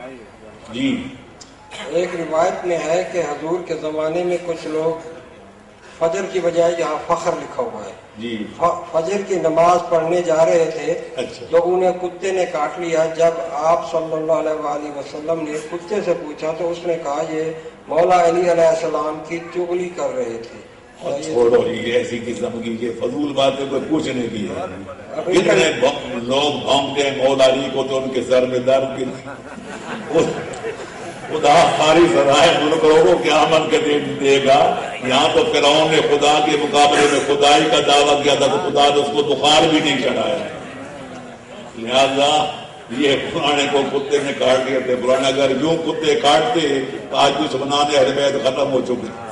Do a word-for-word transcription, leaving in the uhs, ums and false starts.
जी। एक रिवायत में है कि हजूर के ज़माने में कुछ लोग फजर की बजाय यहाँ फखर लिखा हुआ है जी, फजर की नमाज पढ़ने जा रहे थे। अच्छा। तो उन्हें कुत्ते ने काट लिया। जब आप सल्लल्लाहु अलैहि वसल्लम ने कुत्ते से पूछा तो उसने कहा ये मौला अली अलैहिस्सलाम की चुगली कर रहे थे। और छोड़ो ये ऐसी किस्म की ये फजूल बातें कोई पूछने की है। कितने लोग भौंकते हैं मौला अली को तो उनके सर में दर्द खुदा सारी सराय मुल्कों को क्या मन के दे देगा। यहाँ तो फिरौन ने खुदा के मुकाबले में खुदाई का दावा किया था तो खुदा ने उसको बुखार भी नहीं चढ़ाया। लिहाजा ये पुराने को कुत्ते ने काट दिए थे। पुराने अगर यूं कुत्ते काटते तो आज कुछ बनाने हर खत्म हो चुके।